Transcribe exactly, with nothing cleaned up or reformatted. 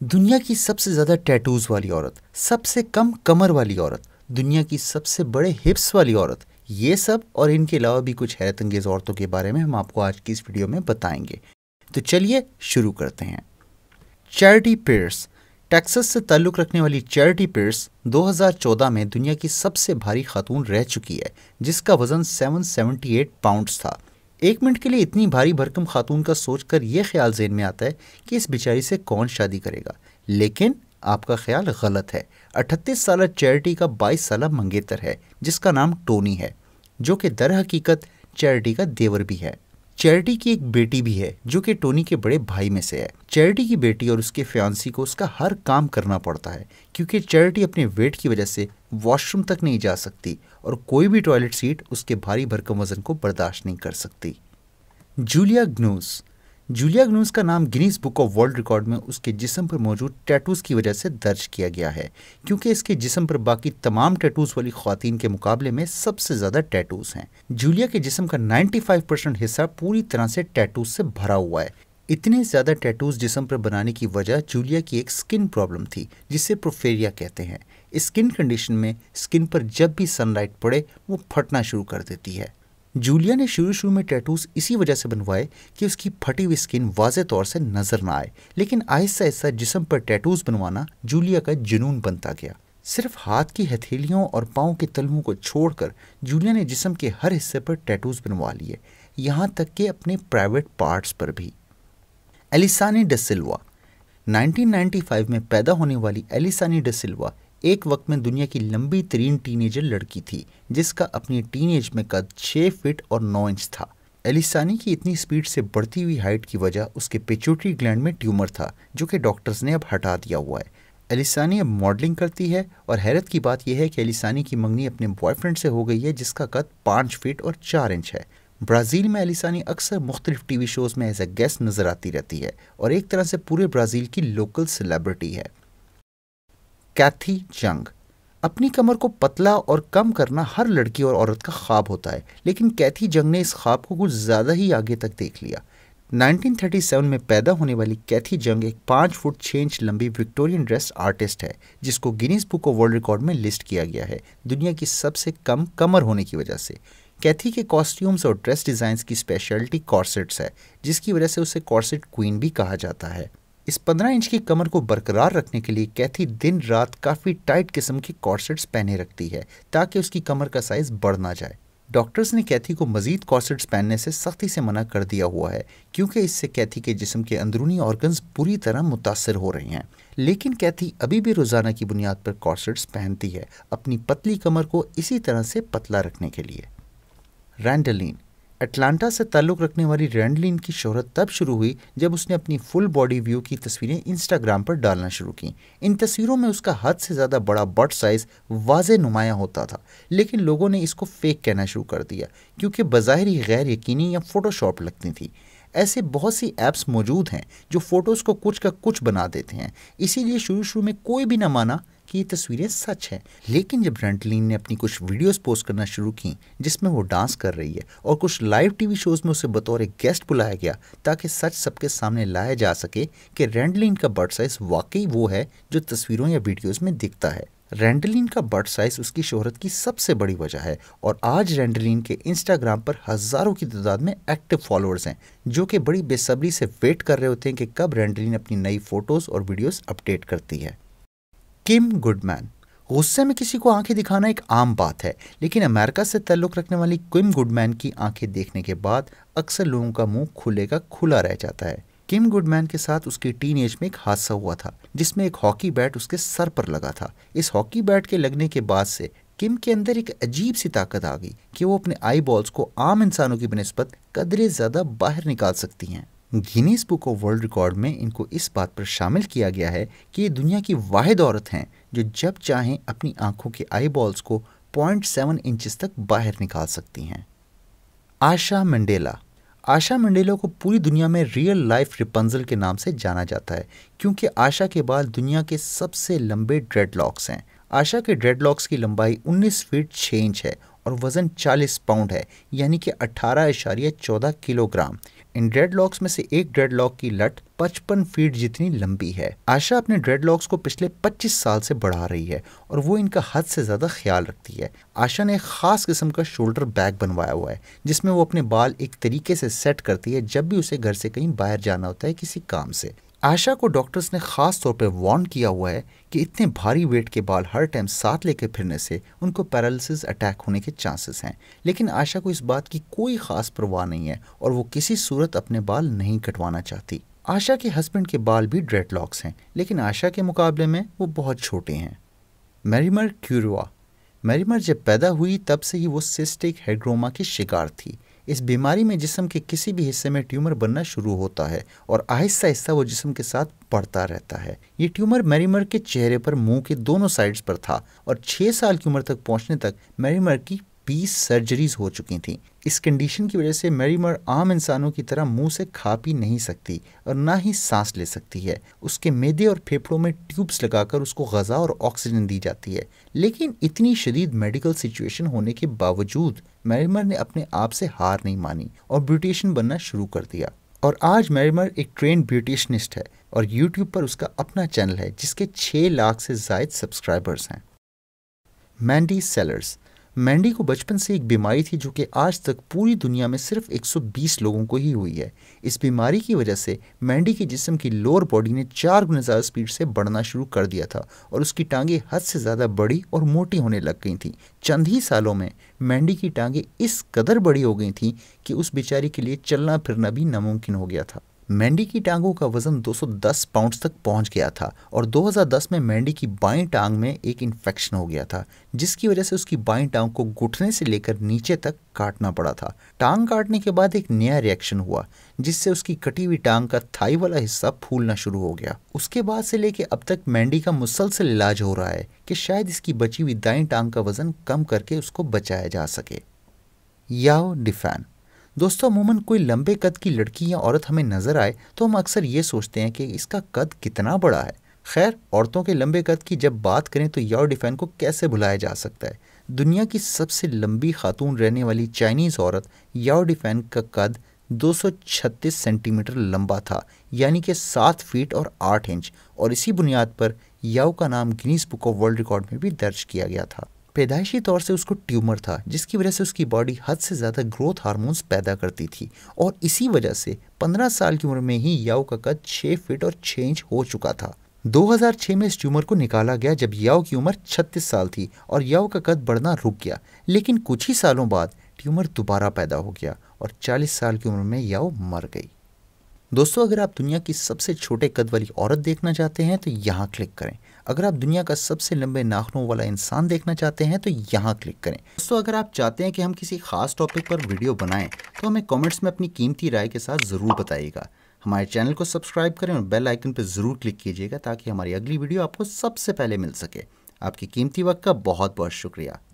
दुनिया की सबसे ज़्यादा टैटूज़ वाली औरत, सबसे कम कमर वाली औरत, दुनिया की सबसे बड़े हिप्स वाली औरत, ये सब और इनके अलावा भी कुछ हैरत अंगेज़ औरतों के बारे में हम आपको आज की इस वीडियो में बताएंगे। तो चलिए शुरू करते हैं। Charity piers. टेक्सास से ताल्लुक़ रखने वाली चैरिटी पियर्स दो हज़ार चौदह में दुनिया की सबसे भारी खातून रह चुकी है, जिसका वज़न सात सौ अठहत्तर पाउंड्स था। एक मिनट के लिए इतनी भारी भरकम खातून का सोचकर यह ख्याल ज़हन में आता है कि इस बेचारी से कौन शादी करेगा, लेकिन आपका ख्याल गलत है। अड़तीस साल चैरिटी का बाईस साल मंगेतर है जिसका नाम टोनी है, जो कि दर हकीकत चैरिटी का देवर भी है। चैरिटी की एक बेटी भी है जो कि टोनी के बड़े भाई में से है। चैरिटी की बेटी और उसके फियांसी को उसका हर काम करना पड़ता है क्योंकि चैरिटी अपने वेट की वजह से वॉशरूम तक नहीं जा सकती और कोई भी टॉयलेट सीट उसके भारी भरकम वजन को बर्दाश्त नहीं कर सकती। जूलिया ग्नूस। जूलिया ग्नूस का नाम Guinness Book of World Record में उसके जिस्म पर मौजूद टैटूज़ की वजह से दर्ज किया गया है, क्योंकि इसके जिस्म पर बाकी तमाम टैटूज़ वाली ख्वातीन के मुकाबले में सबसे ज़्यादा टैटूज़ हैं। जूलिया के जिस्म का पचानवे परसेंट हिस्सा पूरी तरह से टैटूज़ से भरा हुआ है। इतने ज़्यादा टैटूज़ जिस्म पर बनाने की वजह जूलिया की एक स्किन प्रॉब्लम थी जिसे प्रोफेरिया कहते हैं। इस स्किन कंडीशन में स्किन पर जब भी सनलाइट पड़े वो फटना शुरू कर देती है। जूलिया ने शुरू शुरू में टैटूज़ इसी वजह से बनवाए कि उसकी फटी हुई स्किन वाज़े तौर से नज़र ना आए, लेकिन आहिस्ता आहिस्ता जिस्म पर टैटूज़ बनवाना जूलिया का जुनून बनता गया। सिर्फ हाथ की हथेलियों और पाँव के तलवों को छोड़कर जूलिया ने जिस्म के हर हिस्से पर टैटूज़ बनवा लिए, यहाँ तक कि अपने प्राइवेट पार्ट्स पर भी। एलिसानी डा सिल्वा। उन्नीस सौ पचानवे में पैदा होने वाली एलिसानी डा सिल्वा एक वक्त में दुनिया की लंबी तरीन टीनेजर लड़की थी, जिसका अपनी टीनेज में कद छः फीट और नौ इंच था। एलिसानी की इतनी स्पीड से बढ़ती हुई हाइट की वजह उसके पिट्यूटरी ग्लैंड में ट्यूमर था, जो कि डॉक्टर्स ने अब हटा दिया हुआ है। एलिसानी अब मॉडलिंग करती है और हैरत की बात यह है कि एलिसानी की मंगनी अपने बॉयफ्रेंड से हो गई है जिसका कद पाँच फीट और चार इंच है। ब्राज़ील में एलिसानी अक्सर मुख्तलिफ टीवी शोज़ में एज ए गेस्ट नज़र आती रहती है और एक तरह से पूरे ब्राज़ील की लोकल सेलिब्रिटी है। कैथी जंग। अपनी कमर को पतला और कम करना हर लड़की और औरत का ख्वाब होता है, लेकिन कैथी जंग ने इस ख्वाब को कुछ ज़्यादा ही आगे तक देख लिया। उन्नीस सौ सैंतीस में पैदा होने वाली कैथी जंग एक पाँच फुट छः इंच लंबी विक्टोरियन ड्रेस आर्टिस्ट है, जिसको Guinness Book of World Record में लिस्ट किया गया है दुनिया की सबसे कम कमर होने की वजह से। कैथी के कॉस्ट्यूम्स और ड्रेस डिज़ाइंस की स्पेशलिटी कॉर्सेट्स है, जिसकी वजह से उसे कॉर्सेट क्वीन भी कहा जाता है। इस पंद्रह इंच की कमर को बरकरार रखने के लिए कैथी दिन रात काफ़ी टाइट किस्म के कॉर्सेट्स पहने रखती है ताकि उसकी कमर का साइज़ बढ़ ना जाए। डॉक्टर्स ने कैथी को मज़ीद कॉर्सेट्स पहनने से सख्ती से मना कर दिया हुआ है, क्योंकि इससे कैथी के जिस्म के अंदरूनी ऑर्गन्स बुरी तरह मुतासर हो रहे हैं। लेकिन कैथी अभी भी रोज़ाना की बुनियाद पर कॉर्सेट्स पहनती है, अपनी पतली कमर को इसी तरह से पतला रखने के लिए। रैंडलिन। अटलांटा से ताल्लुक़ रखने वाली रैंडलिन की शोहरत तब शुरू हुई जब उसने अपनी फुल बॉडी व्यू की तस्वीरें इंस्टाग्राम पर डालना शुरू की। इन तस्वीरों में उसका हद से ज़्यादा बड़ा बट साइज़ वाज़े नुमाया होता था, लेकिन लोगों ने इसको फेक कहना शुरू कर दिया क्योंकि बज़ाहिर ही गैर यकीनी या फ़ोटोशॉप लगती थी। ऐसे बहुत सी ऐप्स मौजूद हैं जो फ़ोटोज़ को कुछ का कुछ बना देते हैं, इसीलिए शुरू शुरू में कोई भी ना माना कि ये तस्वीरें सच हैं। लेकिन जब रैंडलिन ने अपनी कुछ वीडियोस पोस्ट करना शुरू की जिसमें वो डांस कर रही है और कुछ लाइव टीवी शोज़ में उसे बतौर एक गेस्ट बुलाया गया ताकि सच सबके सामने लाया जा सके कि रैंडलिन का बट साइज़ वाकई वो है जो तस्वीरों या वीडियोज़ में दिखता है। रैंडलिन का बट साइज़ उसकी शोहरत की सबसे बड़ी वजह है और आज रैंडलिन के इंस्टाग्राम पर हज़ारों की तादाद में एक्टिव फॉलोअर्स हैं, जो कि बड़ी बेसब्री से वेट कर रहे होते हैं कि कब रैंडलिन अपनी नई फ़ोटोज़ और वीडियोज़ अपडेट करती है। Kim Goodman. गुस्से में किसी को आंखें दिखाना एक आम बात है, लेकिन अमेरिका से ताल्लुक़ रखने वाली किम गुडमैन की आंखें देखने के बाद अक्सर लोगों का मुंह खुले का खुला रह जाता है। किम गुडमैन के साथ उसकी टीन एज में एक हादसा हुआ था जिसमें एक हॉकी बैट उसके सर पर लगा था। इस हॉकी बैट के लगने के बाद से किम के अंदर एक अजीब सी ताकत आ गई कि वो अपने आई बॉल्स को आम इंसानों की बनिस्बत कदरे ज़्यादा बाहर निकाल सकती हैं। Guinness Book of World Record में इनको इस बात पर शामिल किया गया है कि ये दुनिया की वाहिद औरत हैं जो जब चाहें अपनी आंखों के आई बॉल्स को पॉइंट सेवन इंचेस तक बाहर निकाल सकती हैं। आशा मंडेला। आशा मंडेला को पूरी दुनिया में रियल लाइफ रिपंजल के नाम से जाना जाता है, क्योंकि आशा के बाल दुनिया के सबसे लंबे ड्रेडलॉक्स हैं। आशा के ड्रेडलॉक्स की लंबाई उन्नीस फीट छः इंच है और वज़न चालीस पाउंड है, यानी कि अठारह इशारिया चौदह किलोग्राम। इन ड्रेडलॉक्स में से एक ड्रेडलॉक की लट पचपन फीट जितनी लंबी है। आशा अपने ड्रेडलॉक्स को पिछले पच्चीस साल से बढ़ा रही है और वो इनका हद से ज्यादा ख्याल रखती है। आशा ने एक खास किस्म का शोल्डर बैग बनवाया हुआ है जिसमें वो अपने बाल एक तरीके से सेट करती है जब भी उसे घर से कहीं बाहर जाना होता है किसी काम से। आशा को डॉक्टर्स ने खास तौर पर वार्न किया हुआ है कि इतने भारी वेट के बाल हर टाइम साथ लेकर फिरने से उनको पैरालिसिस अटैक होने के चांसेस हैं, लेकिन आशा को इस बात की कोई खास परवाह नहीं है और वो किसी सूरत अपने बाल नहीं कटवाना चाहती। आशा के हस्बैंड के बाल भी ड्रेडलॉक्स हैं, लेकिन आशा के मुकाबले में वो बहुत छोटे हैं। मैरीमर quiroa। मैरीमर जब पैदा हुई तब से ही वो सिस्टिक हाइड्रोमा की शिकार थी। इस बीमारी में जिस्म के किसी भी हिस्से में ट्यूमर बनना शुरू होता है और आहिस्ता आहिस्ता वो जिस्म के साथ बढ़ता रहता है। ये ट्यूमर मैरीमर के चेहरे पर मुंह के दोनों साइड्स पर था और छः साल की उम्र तक पहुंचने तक मैरीमर की बीस सर्जरीज हो चुकी थी। इस कंडीशन की वजह से मैरीमर आम इंसानों की तरह मुंह से खा पी नहीं सकती और ना ही सांस ले सकती है। उसके मैदे और फेफड़ों में ट्यूब्स लगाकर उसको ग़िज़ा और ऑक्सीजन दी जाती है। लेकिन इतनी शदीद मेडिकल सिचुएशन होने के बावजूद मैरीमर ने अपने आप से हार नहीं मानी और ब्यूटिशियन बनना शुरू कर दिया। और आज मैरीमर एक ट्रेंड ब्यूटिशनिस्ट है और यूट्यूब पर उसका अपना चैनल है जिसके छः लाख से ज़ायद सब्सक्राइबर्स हैं। मैंडी सेलर्स। मैंडी को बचपन से एक बीमारी थी जो कि आज तक पूरी दुनिया में सिर्फ एक सौ बीस लोगों को ही हुई है। इस बीमारी की वजह से मैंडी के जिस्म की लोअर बॉडी ने चार गुना ज़्यादा स्पीड से बढ़ना शुरू कर दिया था और उसकी टांगें हद से ज़्यादा बड़ी और मोटी होने लग गई थीं। चंद ही सालों में मैंडी की टांगें इस कदर बड़ी हो गई थीं कि उस बेचारी के लिए चलना फिरना भी नामुमकिन हो गया था। मैंडी की टांगों का वजन दो सौ दस पाउंड तक पहुंच गया था और दो हज़ार दस में मैंडी की बाईं टांग में एक इन्फेक्शन हो गया था जिसकी वजह से उसकी बाईं टांग को घुटने से लेकर नीचे तक काटना पड़ा था। टांग काटने के बाद एक नया रिएक्शन हुआ जिससे उसकी कटी हुई टांग का थाई वाला हिस्सा फूलना शुरू हो गया। उसके बाद से लेके अब तक मैंडी का मुसलसल इलाज हो रहा है कि शायद इसकी बची हुई दाईं टांग का वजन कम करके उसको बचाया जा सके। याओ डेफेन। दोस्तों, अमूमन कोई लंबे कद की लड़की या औरत हमें नज़र आए तो हम अक्सर ये सोचते हैं कि इसका कद कितना बड़ा है। खैर, औरतों के लंबे कद की जब बात करें तो याओ डेफेन को कैसे भुलाया जा सकता है। दुनिया की सबसे लंबी खातून रहने वाली चाइनीज़ औरत याओ डेफेन का कद दो सौ छत्तीस सेंटीमीटर लंबा था, यानी कि सात फीट और आठ इंच, और इसी बुनियाद पर याओ का नाम Guinness Book of World Record में भी दर्ज किया गया था। पैदाइशी तौर से उसको ट्यूमर था जिसकी वजह से उसकी बॉडी हद से ज़्यादा ग्रोथ हार्मोन्स पैदा करती थी और इसी वजह से पंद्रह साल की उम्र में ही याओ का कद छः फीट और छः इंच हो चुका था। दो हज़ार छह में इस ट्यूमर को निकाला गया जब याओ की उम्र छत्तीस साल थी और याओ का कद बढ़ना रुक गया, लेकिन कुछ ही सालों बाद ट्यूमर दोबारा पैदा हो गया और चालीस साल की उम्र में याओ मर गई। दोस्तों, अगर आप दुनिया की सबसे छोटे कद वाली औरत देखना चाहते हैं तो यहाँ क्लिक करें। अगर आप दुनिया का सबसे लंबे नाखूनों वाला इंसान देखना चाहते हैं तो यहाँ क्लिक करें। दोस्तों, अगर आप चाहते हैं कि हम किसी खास टॉपिक पर वीडियो बनाएं तो हमें कमेंट्स में अपनी कीमती राय के साथ ज़रूर बताइएगा। हमारे चैनल को सब्सक्राइब करें और बेल आइकन पर ज़रूर क्लिक कीजिएगा ताकि हमारी अगली वीडियो आपको सबसे पहले मिल सके। आपकी कीमती वक्त का बहुत बहुत शुक्रिया।